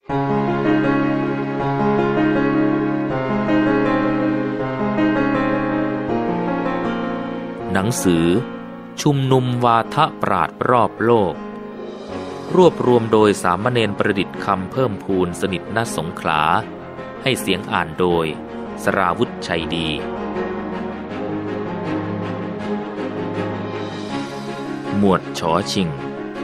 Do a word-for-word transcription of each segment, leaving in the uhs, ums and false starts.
หนังสือชุมนุมวาทปราชญ์รอบโลกรวบรวมโดยสามเณรประดิษฐ์คำเพิ่มพูนสนิทณสงขลาให้เสียงอ่านโดยสราวุธชัยดีหมวดฉอชิง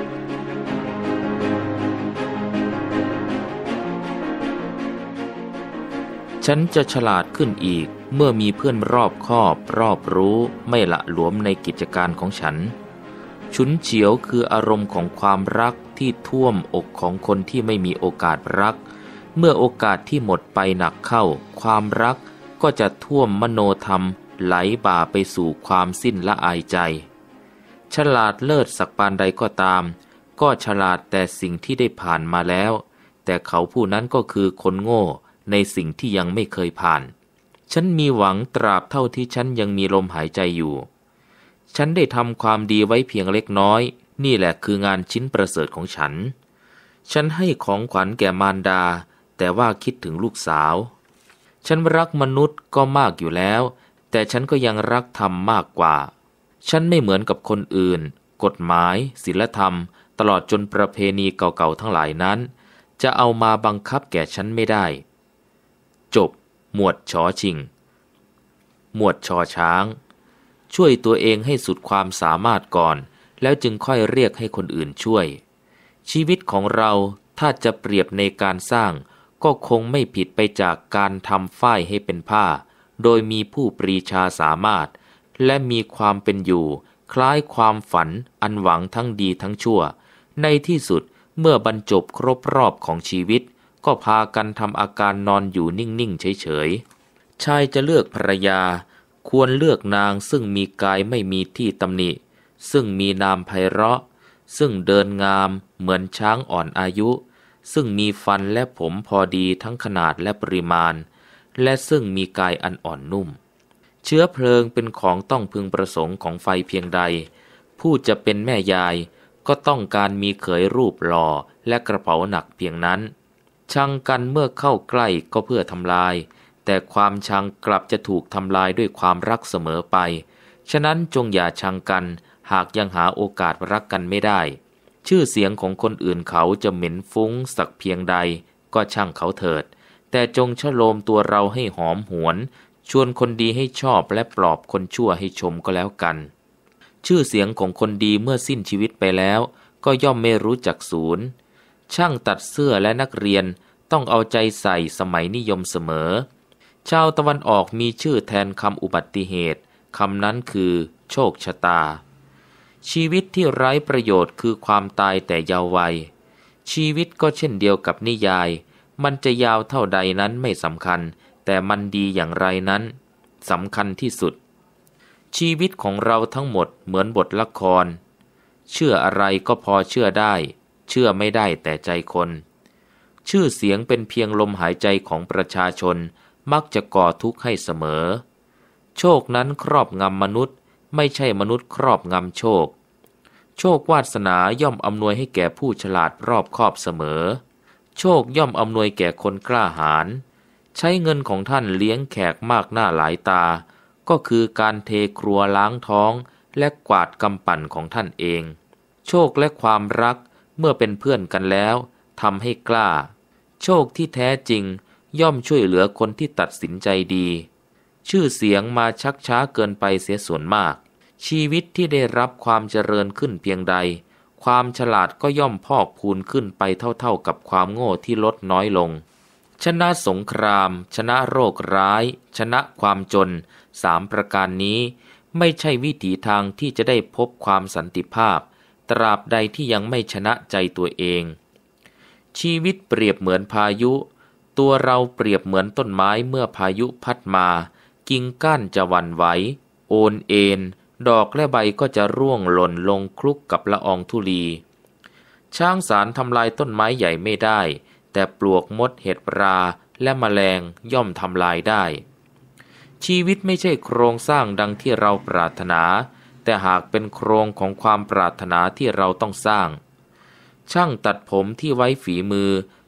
ฉันจะฉลาดขึ้นอีกเมื่อมีเพื่อนรอบคอบรอบรู้ไม่ละหลวมในกิจการของฉันฉุนเฉียวคืออารมณ์ของความรักที่ท่วมอกของคนที่ไม่มีโอกาสรักเมื่อโอกาสที่หมดไปหนักเข้าความรักก็จะท่วมมโนธรรมไหลบ่าไปสู่ความสิ้นละอายใจฉลาดเลิศสักปานใดก็ตามก็ฉลาดแต่สิ่งที่ได้ผ่านมาแล้วแต่เขาผู้นั้นก็คือคนโง่ในสิ่งที่ยังไม่เคยผ่านฉันมีหวังตราบเท่าที่ฉันยังมีลมหายใจอยู่ฉันได้ทำความดีไว้เพียงเล็กน้อยนี่แหละคืองานชิ้นประเสริฐของฉันฉันให้ของขวัญแก่มารดาแต่ว่าคิดถึงลูกสาวฉันรักมนุษย์ก็มากอยู่แล้วแต่ฉันก็ยังรักธรรมมากกว่าฉันไม่เหมือนกับคนอื่นกฎหมายศีลธรรมตลอดจนประเพณีเก่าๆทั้งหลายนั้นจะเอามาบังคับแก่ฉันไม่ได้จบหมวดฉอชิงหมวดชอช้างช่วยตัวเองให้สุดความสามารถก่อนแล้วจึงค่อยเรียกให้คนอื่นช่วยชีวิตของเราถ้าจะเปรียบในการสร้างก็คงไม่ผิดไปจากการทำฝ้ายให้เป็นผ้าโดยมีผู้ปรีชาสามารถและมีความเป็นอยู่คล้ายความฝันอันหวังทั้งดีทั้งชั่วในที่สุดเมื่อบรรจบครบรอบของชีวิตก็พากันทำอาการนอนอยู่นิ่งๆเฉยๆชายจะเลือกภรรยาควรเลือกนางซึ่งมีกายไม่มีที่ตำหนิซึ่งมีนามไพเราะซึ่งเดินงามเหมือนช้างอ่อนอายุซึ่งมีฟันและผมพอดีทั้งขนาดและปริมาณและซึ่งมีกายอันอ่อนนุ่มเชื้อเพลิงเป็นของต้องพึงประสงค์ของไฟเพียงใดผู้จะเป็นแม่ยายก็ต้องการมีเขยรูปหล่อและกระเป๋าหนักเพียงนั้นชังกันเมื่อเข้าใกล้ก็เพื่อทำลายแต่ความชังกลับจะถูกทำลายด้วยความรักเสมอไปฉะนั้นจงอย่าชังกันหากยังหาโอกาสรักกันไม่ได้ชื่อเสียงของคนอื่นเขาจะเหม็นฟุ้งสักเพียงใดก็ช่างเขาเถิดแต่จงชโลมตัวเราให้หอมหวนชวนคนดีให้ชอบและปลอบคนชั่วให้ชมก็แล้วกันชื่อเสียงของคนดีเมื่อสิ้นชีวิตไปแล้วก็ย่อมไม่รู้จักสูญช่างตัดเสื้อและนักเรียนต้องเอาใจใส่สมัยนิยมเสมอชาวตะวันออกมีชื่อแทนคำอุบัติเหตุคำนั้นคือโชคชะตาชีวิตที่ไร้ประโยชน์คือความตายแต่เยาว์วัยชีวิตก็เช่นเดียวกับนิยายมันจะยาวเท่าใดนั้นไม่สำคัญแต่มันดีอย่างไรนั้นสำคัญที่สุดชีวิตของเราทั้งหมดเหมือนบทละครเชื่ออะไรก็พอเชื่อได้เชื่อไม่ได้แต่ใจคนชื่อเสียงเป็นเพียงลมหายใจของประชาชนมักจะก่อทุกข์ให้เสมอโชคนั้นครอบงำมนุษย์ไม่ใช่มนุษย์ครอบงำโชคโชควาสนาย่อมอำนวยให้แก่ผู้ฉลาดรอบคอบเสมอโชคย่อมอำนวยแก่คนกล้าหาญใช้เงินของท่านเลี้ยงแขกมากหน้าหลายตาก็คือการเทครัวล้างท้องและกวาดกำปั่นของท่านเองโชคและความรักเมื่อเป็นเพื่อนกันแล้วทำให้กล้าโชคที่แท้จริงย่อมช่วยเหลือคนที่ตัดสินใจดีชื่อเสียงมาชักช้าเกินไปเสียส่วนมากชีวิตที่ได้รับความเจริญขึ้นเพียงใดความฉลาดก็ย่อมพอกพูนขึ้นไปเท่าๆกับความโง่ที่ลดน้อยลงชนะสงครามชนะโรคร้ายชนะความจนสามประการนี้ไม่ใช่วิถีทางที่จะได้พบความสันติภาพตราบใดที่ยังไม่ชนะใจตัวเองชีวิตเปรียบเหมือนพายุตัวเราเปรียบเหมือนต้นไม้เมื่อพายุพัดมากิ่งก้านจะหวั่นไหวโอนเอ็นดอกและใบก็จะร่วงหล่นลงคลุกกับละอองธุลีช้างสารทำลายต้นไม้ใหญ่ไม่ได้แต่ปลวกมดเห็ดราและแมลงย่อมทำลายได้ชีวิตไม่ใช่โครงสร้างดังที่เราปรารถนาแต่หากเป็นโครงของความปรารถนาที่เราต้องสร้างช่างตัดผมที่ไว้ฝีมือ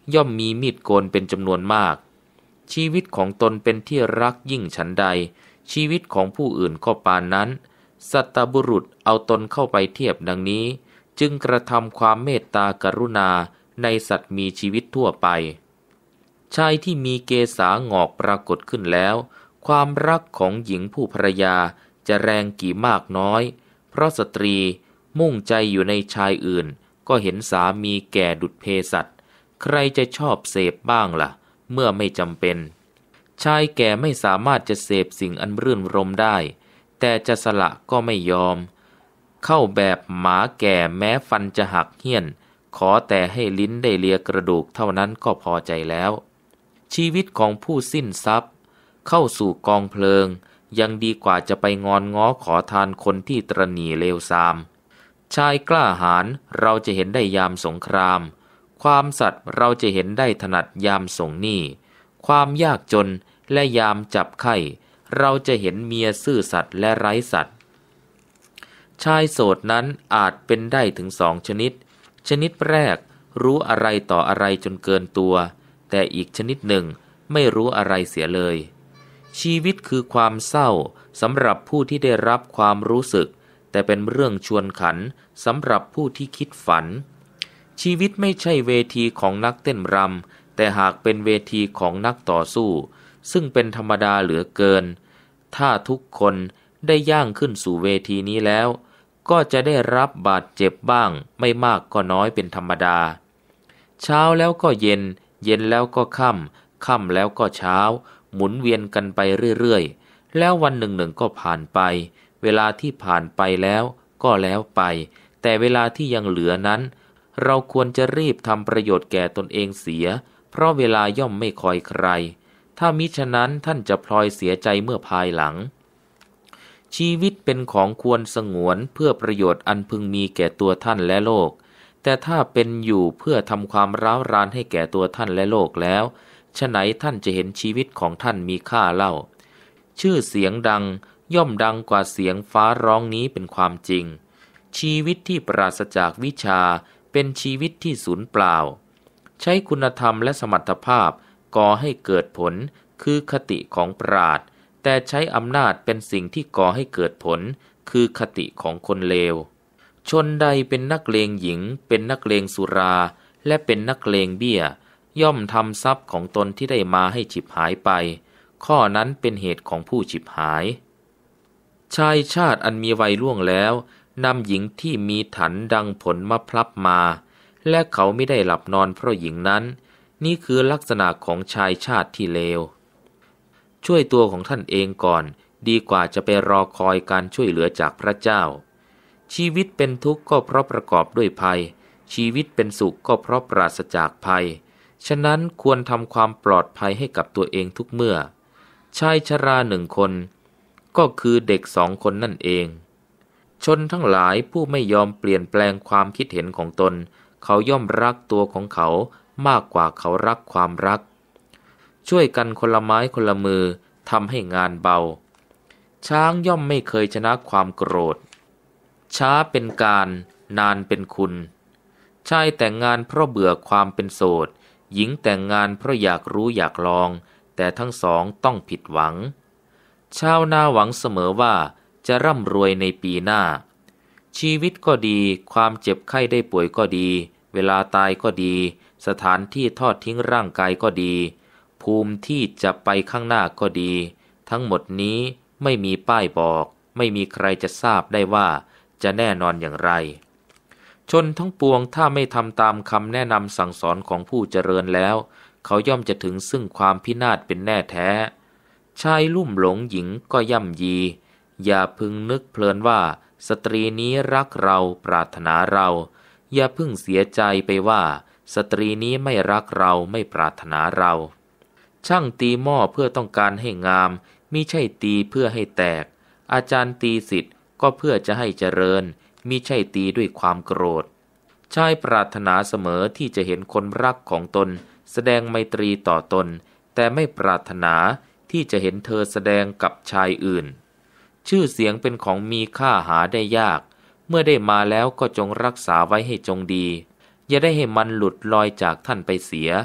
ย่อมมีมีดโกนเป็นจำนวนมากชีวิตของตนเป็นที่รักยิ่งฉันใดชีวิตของผู้อื่นก็ปานนั้นสัตบุรุษเอาตนเข้าไปเทียบดังนี้จึงกระทำความเมตตากรุณาในสัตว์มีชีวิตทั่วไปชายที่มีเกศางอกปรากฏขึ้นแล้วความรักของหญิงผู้ภรรยาจะแรงกี่มากน้อยเพราะสตรีมุ่งใจอยู่ในชายอื่นก็เห็นสามีแก่ดุจเภสัชใครจะชอบเสพบ้างล่ะเมื่อไม่จำเป็นชายแก่ไม่สามารถจะเสพสิ่งอันรื่นรมได้แต่จะสละก็ไม่ยอมเข้าแบบหมาแก่แม้ฟันจะหักเหี้ยนขอแต่ให้ลิ้นได้เลียกระดูกเท่านั้นก็พอใจแล้วชีวิตของผู้สิ้นทรัพย์เข้าสู่กองเพลิงยังดีกว่าจะไปงอนง้อขอทานคนที่ตระหนี่เลวทรามชายกล้าหาญเราจะเห็นได้ยามสงครามความสัตย์เราจะเห็นได้ถนัดยามส่งหนี้ความยากจนและยามจับไข้เราจะเห็นเมียซื่อสัตย์และไร้สัตย์ชายโสดนั้นอาจเป็นได้ถึงสองชนิดชนิดแรกรู้อะไรต่ออะไรจนเกินตัวแต่อีกชนิดหนึ่งไม่รู้อะไรเสียเลยชีวิตคือความเศร้าสำหรับผู้ที่ได้รับความรู้สึกแต่เป็นเรื่องชวนขันสำหรับผู้ที่คิดฝันชีวิตไม่ใช่เวทีของนักเต้นรำแต่หากเป็นเวทีของนักต่อสู้ซึ่งเป็นธรรมดาเหลือเกินถ้าทุกคนได้ย่างขึ้นสู่เวทีนี้แล้วก็จะได้รับบาดเจ็บบ้างไม่มากก็น้อยเป็นธรรมดาเช้าแล้วก็เย็นเย็นแล้วก็ค่ำค่ำแล้วก็เช้าหมุนเวียนกันไปเรื่อยๆแล้ววันหนึ่งๆก็ผ่านไปเวลาที่ผ่านไปแล้วก็แล้วไปแต่เวลาที่ยังเหลือนั้นเราควรจะรีบทำประโยชน์แก่ตนเองเสียเพราะเวลาย่อมไม่คอยใครถ้ามิฉะนั้นท่านจะพลอยเสียใจเมื่อภายหลังชีวิตเป็นของควรสงวนเพื่อประโยชน์อันพึงมีแก่ตัวท่านและโลกแต่ถ้าเป็นอยู่เพื่อทำความร้าวรานให้แก่ตัวท่านและโลกแล้วฉะไหนท่านจะเห็นชีวิตของท่านมีค่าเล่าชื่อเสียงดังย่อมดังกว่าเสียงฟ้าร้องนี้เป็นความจริงชีวิตที่ปราศจากวิชาเป็นชีวิตที่สูญเปล่าใช้คุณธรรมและสมรรถภาพก่อให้เกิดผลคือคติของปราชญ์แต่ใช้อำนาจเป็นสิ่งที่ก่อให้เกิดผลคือคติของคนเลวชนใดเป็นนักเลงหญิงเป็นนักเลงสุราและเป็นนักเลงเบี้ยย่อมทำทรัพย์ของตนที่ได้มาให้ฉิบหายไปข้อนั้นเป็นเหตุของผู้ฉิบหายชายชาติอันมีวัยล่วงแล้วนำหญิงที่มีถันดังผลมะพร้าวมาและเขาไม่ได้หลับนอนเพราะหญิงนั้นนี่คือลักษณะของชายชาติที่เลวช่วยตัวของท่านเองก่อนดีกว่าจะไปรอคอยการช่วยเหลือจากพระเจ้าชีวิตเป็นทุกข์ก็เพราะประกอบด้วยภัยชีวิตเป็นสุขก็เพราะปราศจากภัยฉะนั้นควรทำความปลอดภัยให้กับตัวเองทุกเมื่อชายชราหนึ่งคนก็คือเด็กสองคนนั่นเองชนทั้งหลายผู้ไม่ยอมเปลี่ยนแปลงความคิดเห็นของตนเขาย่อมรักตัวของเขามากกว่าเขารักความรักช่วยกันคนละไม้คนละมือทำให้งานเบาช้างย่อมไม่เคยชนะความโกรธช้าเป็นการนานเป็นคุณชายแต่งงานเพราะเบื่อความเป็นโสดหญิงแต่งงานเพราะอยากรู้อยากลองแต่ทั้งสองต้องผิดหวังชาวนาหวังเสมอว่าจะร่ำรวยในปีหน้าชีวิตก็ดีความเจ็บไข้ได้ป่วยก็ดีเวลาตายก็ดีสถานที่ทอดทิ้งร่างกายก็ดีภูมิที่จะไปข้างหน้าก็ดีทั้งหมดนี้ไม่มีป้ายบอกไม่มีใครจะทราบได้ว่าจะแน่นอนอย่างไรชนทั้งปวงถ้าไม่ทำตามคำแนะนำสั่งสอนของผู้เจริญแล้วเขาย่อมจะถึงซึ่งความพินาศเป็นแน่แท้ชายลุ่มหลงหญิงก็ย่ำยีอย่าพึงนึกเพลินว่าสตรีนี้รักเราปรารถนาเราอย่าพึงเสียใจไปว่าสตรีนี้ไม่รักเราไม่ปรารถนาเราช่างตีหม้อเพื่อต้องการให้งามมิใช่ตีเพื่อให้แตกอาจารย์ตีศิษย์ก็เพื่อจะให้เจริญมิใช่ตีด้วยความโกรธชายปรารถนาเสมอที่จะเห็นคนรักของตนแสดงไมตรีต่อตนแต่ไม่ปรารถนาที่จะเห็นเธอแสดงกับชายอื่นชื่อเสียงเป็นของมีค่าหาได้ยากเมื่อได้มาแล้วก็จงรักษาไว้ให้จงดีอย่าได้ให้มันหลุดลอยจากท่านไปเสีย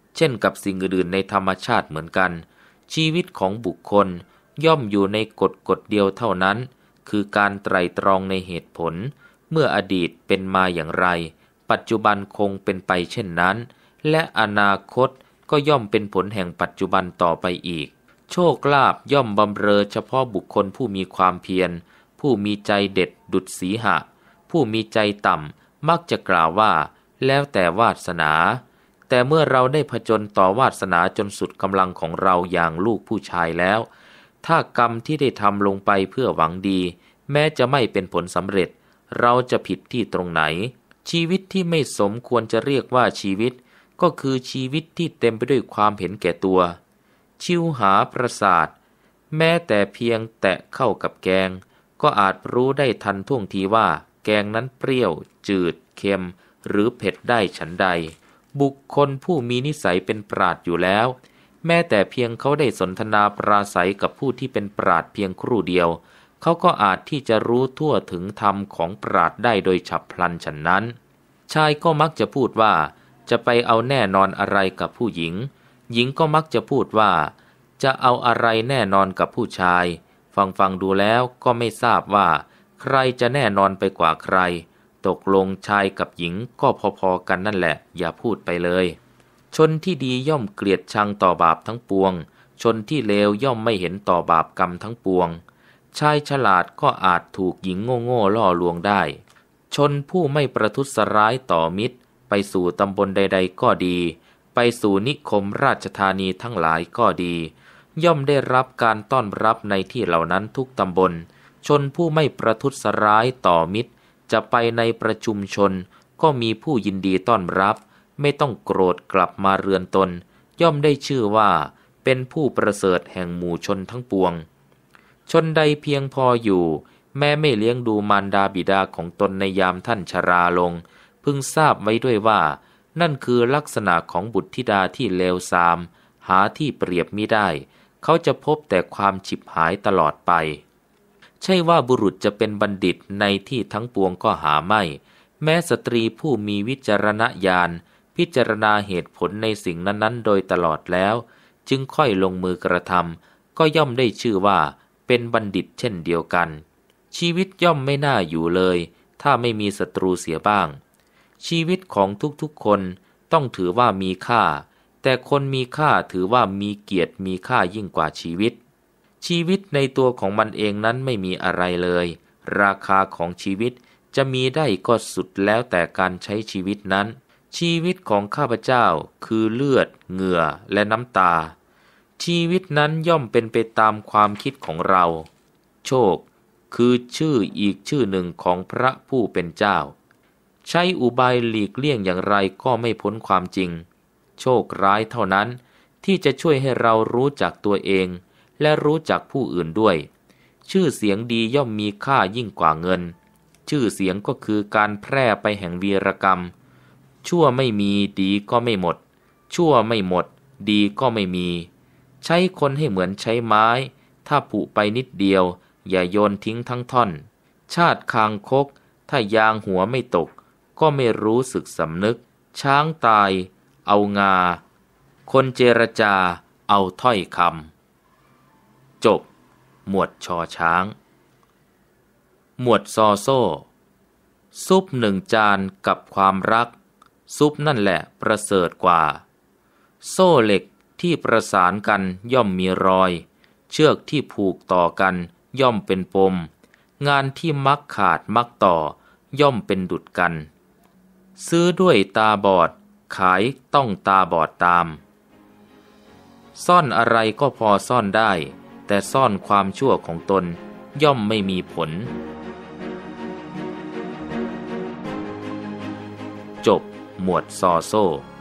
เช่นกับสิ่งอื่นๆในธรรมชาติเหมือนกันชีวิตของบุคคลย่อมอยู่ในกฎกฎเดียวเท่านั้นคือการไตร่ตรองในเหตุผลเมื่ออดีตเป็นมาอย่างไรปัจจุบันคงเป็นไปเช่นนั้นและอนาคตก็ย่อมเป็นผลแห่งปัจจุบันต่อไปอีกโชคลาภย่อมบำเรอเฉพาะบุคคลผู้มีความเพียรผู้มีใจเด็ดดุจสีหะผู้มีใจต่ำมักจะกล่าวว่าแล้วแต่วาสนาแต่เมื่อเราได้ผจญต่อวาสนาจนสุดกำลังของเราอย่างลูกผู้ชายแล้วถ้ากรรมที่ได้ทำลงไปเพื่อหวังดีแม้จะไม่เป็นผลสำเร็จเราจะผิดที่ตรงไหนชีวิตที่ไม่สมควรจะเรียกว่าชีวิตก็คือชีวิตที่เต็มไปด้วยความเห็นแก่ตัวชิวหาประสาทแม้แต่เพียงแตะเข้ากับแกงก็อาจรู้ได้ทันท่วงทีว่าแกงนั้นเปรี้ยวจืดเค็มหรือเผ็ดได้ฉันใดบุคคลผู้มีนิสัยเป็นปราชญ์อยู่แล้วแม้แต่เพียงเขาได้สนทนาปราศัยกับผู้ที่เป็นปราชญ์เพียงครู่เดียวเขาก็อาจที่จะรู้ทั่วถึงธรรมของปราชญ์ได้โดยฉับพลันฉะนั้นชายก็มักจะพูดว่าจะไปเอาแน่นอนอะไรกับผู้หญิงหญิงก็มักจะพูดว่าจะเอาอะไรแน่นอนกับผู้ชายฟังฟังดูแล้วก็ไม่ทราบว่าใครจะแน่นอนไปกว่าใครตกลงชายกับหญิงก็พอๆกันนั่นแหละอย่าพูดไปเลยชนที่ดีย่อมเกลียดชังต่อบาปทั้งปวงชนที่เลวย่อมไม่เห็นต่อบาปกรรมทั้งปวงชายฉลาดก็อาจถูกหญิงโง่ๆล่อลวงได้ชนผู้ไม่ประทุษร้ายต่อมิตรไปสู่ตำบลใดๆก็ดีไปสู่นิคมราชธานีทั้งหลายก็ดีย่อมได้รับการต้อนรับในที่เหล่านั้นทุกตำบลชนผู้ไม่ประทุษร้ายต่อมิตรจะไปในประชุมชนก็มีผู้ยินดีต้อนรับไม่ต้องโกรธกลับมาเรือนตนย่อมได้ชื่อว่าเป็นผู้ประเสริฐแห่งหมู่ชนทั้งปวงชนใดเพียงพออยู่แม้ไม่เลี้ยงดูมารดาบิดาของตนในยามท่านชราลงพึงทราบไว้ด้วยว่านั่นคือลักษณะของบุตรธิดาที่เลวทรามหาที่เปรียบมิได้เขาจะพบแต่ความฉิบหายตลอดไปใช่ว่าบุรุษจะเป็นบัณฑิตในที่ทั้งปวงก็หาไม่แม้สตรีผู้มีวิจารณญาณพิจารณาเหตุผลในสิ่งนั้นๆโดยตลอดแล้วจึงค่อยลงมือกระทำก็ย่อมได้ชื่อว่าเป็นบัณฑิตเช่นเดียวกันชีวิตย่อมไม่น่าอยู่เลยถ้าไม่มีศัตรูเสียบ้างชีวิตของทุกๆคนต้องถือว่ามีค่าแต่คนมีค่าถือว่ามีเกียรติมีค่ายิ่งกว่าชีวิตชีวิตในตัวของมันเองนั้นไม่มีอะไรเลยราคาของชีวิตจะมีได้ก็สุดแล้วแต่การใช้ชีวิตนั้นชีวิตของข้าพเจ้าคือเลือดเหงื่อและน้ำตาชีวิตนั้นย่อมเป็นไปตามความคิดของเราโชคคือชื่ออีกชื่อหนึ่งของพระผู้เป็นเจ้าใช้อุบายหลีกเลี่ยงอย่างไรก็ไม่พ้นความจริงโชคร้ายเท่านั้นที่จะช่วยให้เรารู้จักตัวเองและรู้จักผู้อื่นด้วยชื่อเสียงดีย่อมมีค่ายิ่งกว่าเงินชื่อเสียงก็คือการแพร่ไปแห่งวีรกรรมชั่วไม่มีดีก็ไม่หมดชั่วไม่หมดดีก็ไม่มีใช้คนให้เหมือนใช้ไม้ถ้าผุไปนิดเดียวอย่าโยนทิ้งทั้งท่อนชาติคางคกถ้ายางหัวไม่ตกก็ไม่รู้สึกสำนึกช้างตายเอางาคนเจรจาเอาถ้อยคำจบหมวดชอช้างหมวดซอโซ่ซุปหนึ่งจานกับความรักซุปนั่นแหละประเสริฐกว่าโซ่เหล็กที่ประสานกันย่อมมีรอยเชือกที่ผูกต่อกันย่อมเป็นปมงานที่มักขาดมักต่อย่อมเป็นดุจกันซื้อด้วยตาบอดขายต้องตาบอดตามซ่อนอะไรก็พอซ่อนได้แต่ซ่อนความชั่วของตนย่อมไม่มีผลจบหมวดซอโซ่